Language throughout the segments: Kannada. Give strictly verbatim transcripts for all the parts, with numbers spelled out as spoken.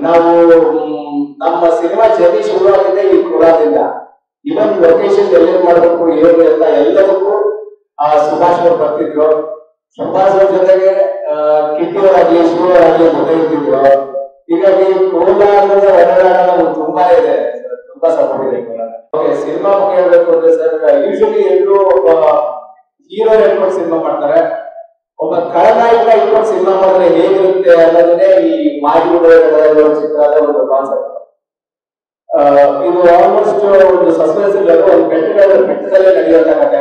ನಾವು ನಮ್ಮ ಸಿನಿಮಾ ಜರ್ನಿ ಶುರುವಾಗಿದೆ ಈ ಕೋಲಾರದಿಂದ. ಇವನ್ ಲೊಕೇಶನ್ ಎಲ್ಲಿ ಮಾಡಬೇಕು ಏನು ಎಲ್ಲ ಎಲ್ಲದಕ್ಕೂ ಆ ಸುಭಾಷ್ ಅವರು ಬರ್ತಿದ್ರು. ಸುಭಾಷ್ ಅವ್ರ ಜೊತೆಗೆ ಕಿಟ್ಟಿ ಅವರಾಗ್ಲಿ ಶಿವರಾಗ್ಲಿ ಜೊತೆ ಇರ್ತಿದ್ರು. ಹೀಗಾಗಿ ಕೋಲಾರದ ಒಡನಾಟ ತುಂಬಾ ಇದೆ, ತುಂಬಾ ಸಪೋರ್ಟ್ ಇದೆ ಕೋಲಾರ. ಓಕೆ, ಸಿನಿಮಾ ಬಗ್ಗೆ ಹೇಳ್ಬೇಕು ಅಂದ್ರೆ ಸರ್, ಯೂಶಲಿ ಎಲ್ಲರೂ ಒಬ್ಬ ಹೀರೋ ಹೇಳ್ಕೊಂಡು ಸಿನಿಮಾ ಮಾಡ್ತಾರೆ, ಒಬ್ಬ ಖಳನಾಯಕ ಇಟ್ಕೊಂಡು ಸಿನಿಮಾ ಮಾಡಿದ್ರೆ ಹೇಗಿರುತ್ತೆ ಅನ್ನೋದನ್ನೇ ಈ ಮಾಜಿ ಚಿತ್ರದ ಒಂದು ಕಾನ್ಸೆಪ್ಟ್. ಇದು ಆಲ್ಮೋಸ್ಟ್ ಒಂದು ಸಸ್ಪೆನ್ಸ್ ಇಲ್ಲ, ಒಂದು ಬೆಟ್ಟದ ಬೆಟ್ಟದಲ್ಲೇ ನಡೆಯೋದಾಗತ್ತೆ.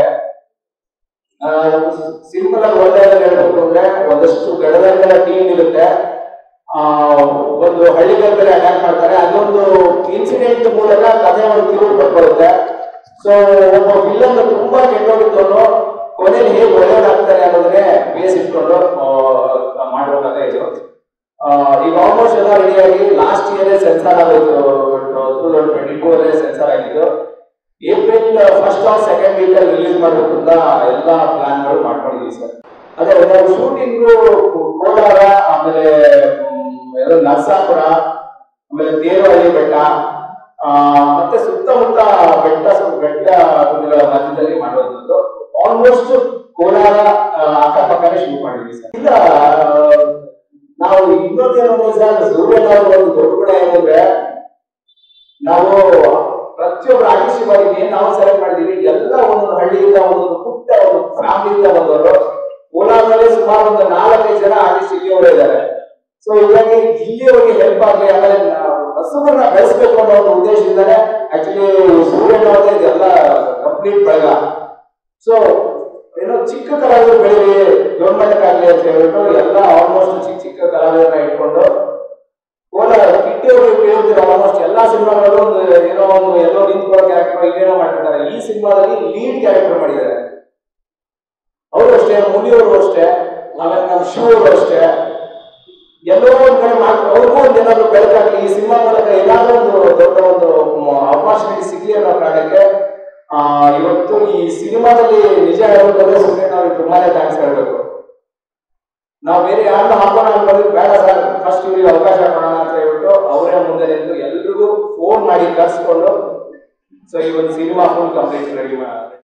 ಸಿಂಪಲ್ ಆಗಿ ಒಳ್ಳೆಯದಾಗಿ ಹೇಳ್ಬೇಕು ಅಂದ್ರೆ ಒಂದಷ್ಟು ಗಡದಂಗಳ ಟೀಮ್ ಇರುತ್ತೆ, ಆ ಒಂದು ಹಳ್ಳಿಗಳಲ್ಲಿ ಅಟ್ಯಾಕ್ ಮಾಡ್ತಾರೆ. ಅದೊಂದು ಇನ್ಸಿಡೆಂಟ್ ಮೂಲಕ ಕಥೆ ಒಂದು ತಿರುವು ಪಡ್ಕೊಳ್ಳುತ್ತೆ. ಸೊ ಒಬ್ಬ ವಿಲನ್ ತುಂಬಾ ಕೆಟ್ಟೋಗಿದ್ದವನು ಕೊನೆಯಲ್ಲಿ ಹೇಗೆ ಒಳ್ಳೆಯದಾಗ್ತಾರೆ ಅನ್ನೋದನ್ನೇ ಬೇಸ್ ಇಟ್ಕೊಂಡು ಮಾಡುವ ಕಥೆ ಇದು. ಈಗ ಆಲ್ಮೋಸ್ಟ್ ಎಲ್ಲ ರೆಡಿಯಾಗಿ ಲಾಸ್ಟ್ ಇಯರ್ ಸೆನ್ಸಾರ್ ಆಗೋಯ್ತು, ಟೂ ತೌಸಂಡ್ ಟ್ವೆಂಟಿ ಟೂ ಅಲ್ಲೇ ಸೆನ್ಸಾರ್ ಆಗಿದ್ದು. April first or second week ಅಲ್ಲಿ ರಿಲೀಸ್ ಮಾಡಬೇಕು ಅಂತ ಎಲ್ಲ ಪ್ಲಾನ್ಗಳು ಮಾಡ್ಕೊಂಡಿದ್ವಿ ಸರ್. ಅದೇ ನಾವು ಶೂಟಿಂಗು ಕೋಲಾರ, ಆಮೇಲೆ ನರಸಾಪುರ, ಆಮೇಲೆ ತೇರಹಳ್ಳಿ ಬೆಟ್ಟ, ಮತ್ತೆ ಸುತ್ತಮುತ್ತ ಬೆಟ್ಟ ಬೆಟ್ಟ ಮಧ್ಯದಲ್ಲಿ ಮಾಡುವಂಥದ್ದು. ಆಲ್ಮೋಸ್ಟ್ ಕೋಲಾರ ಅಕ್ಕಪಕ್ಕನೇ ಶೂಟ್ ಮಾಡಿದ್ವಿ ಸರ್. ಇಲ್ಲ, ನಾವು ಇನ್ನೊಂದೇನಂದ್ರೆ ಸರ್, ಸೂರ್ಯನ ಒಂದು ದೊಡ್ಡ ಗುಣ ಏನಂದ್ರೆ ನಾವು ಪ್ರತಿಯೊಬ್ಬರು ಆರ್ಟಿಸ್ಟ್ ಬಗ್ಗೆ ನಾವು ಸೆಲೆಕ್ಟ್ ಮಾಡಿದೀವಿ. ಎಲ್ಲ ಒಂದೊಂದು ಹಳ್ಳಿಯಿಂದ ಒಂದೊಂದು ಪುಟ್ಟ ಒಂದು ಫ್ಯಾಮಿಲಿಯಿಂದ ಬಂದವರು. ಕೋಲಾರದಲ್ಲಿ ಸುಮಾರು ಒಂದು ನಾಲ್ಕೈದು ಜನ ಆರ್ಟಿಸ್ಟ್ ಇಲ್ಲಿಯವರೇ ಇದ್ದಾರೆ. ಸೊ ಹೀಗಾಗಿ ಇಲ್ಲಿಯವರಿಗೆ ಹೆಲ್ಪ್ ಆಗಲಿ, ಆಮೇಲೆ ಹಸುಗಳನ್ನ ಬೆಳೆಸಬೇಕು ಅನ್ನೋ ಒಂದು ಉದ್ದೇಶದಿಂದಾನೆ ಆಕ್ಚುಲಿ ಸೂರ್ಯನ ಇದೆಲ್ಲ ಕಂಪ್ಲೀಟ್ ಬೆಳಗ. ಸೊ ಏನೋ ಚಿಕ್ಕ ಕಲಾವಿದರು ಬೆಳೀಲಿ, ದೊಡ್ಡ ಮಟ್ಟಕ್ಕಾಗ್ಲಿ ಅಂತ ಹೇಳ್ಬಿಟ್ಟು ಎಲ್ಲ ಆಲ್ಮೋಸ್ಟ್ ಚಿಕ್ಕ ಚಿಕ್ಕ ಕಲಾವಿದರನ್ನ ಇಟ್ಕೊಂಡು ಕೋಲಾರ ಕಿಟ್ಟಿ ಅವ್ರಿಗೆ ಕೇಳಿದ್ರೆ ಆಲ್ಮೋಸ್ಟ್ ಎಲ್ಲಾ ಸಿನಿಮಾಗಳು ಒಂದು ಏನೋ ಒಂದು ಎಲ್ಲೋ ನಿಂತ್ಕೊಳ್ಳೋ ಕ್ಯಾರೆಕ್ಟರ್ ಇನ್ನೇನೋ ಮಾಡಿರ್ತಾರೆ. ಈ ಸಿನಿಮಾದಲ್ಲಿ ಲೀಡ್ ಕ್ಯಾರೆಕ್ಟರ್ ಮಾಡಿದ್ದಾರೆ ಅವರು ಅಷ್ಟೇ, ಮುನಿಯವರು ಅಷ್ಟೇ, ಆಮೇಲೆ ನಮ್ಮ ಶಿವ ಅವರು ಅಷ್ಟೇ. ಎಲ್ಲೋ ಒಂದ್ ಕಡೆ ಮಾಡ್ತಾರೆ, ಅವ್ರಿಗೂ ಒಂದು ಏನಾದ್ರು ಬೆಳಕಾಗ್ಲಿ, ಈ ಸಿನಿಮಾ ಮೂಲಕ ಏನಾದ್ರೂ ಒಂದು ದೊಡ್ಡ ಒಂದು ಆಪರ್ಚುನಿಟಿ ಸಿಗ್ಲಿ ಅನ್ನೋ ಕಾರಣಕ್ಕೆ ಆ ಇವತ್ತು ಈ ಸಿನಿಮಾದಲ್ಲಿ ನಿಜ ಹೇಳ್ಬೇಕಂದ್ರೆ ಸುಮ್ಮನೆ ನಾವು ತುಂಬಾನೇ ಥ್ಯಾಂಕ್ಸ್ ಹೇಳ್ಬೇಕು. ನಾವು ಬೇರೆ ಯಾರನ್ನ ಹಾಕೋಣ ಅನ್ಕೋದ್ರೆ ಬೇಡ ಸರ್, ಫಸ್ಟ್ ಇವ್ರಿಗೆ ಅವಕಾಶ ಕೊಡೋಣ ಅಂತ ಹೇಳ್ಬಿಟ್ಟು ಅವರೇ ಮುಂದೆ ನಿಂತು ಎಲ್ರಿಗೂ ಫೋನ್ ಮಾಡಿ ಕರ್ಸ್ಕೊಂಡು ಸೊ ಈ ಒಂದು ಸಿನಿಮಾ ಫುಲ್ ಕಂಪ್ಲೀಟ್ ರೆಡಿ ಮಾಡಿ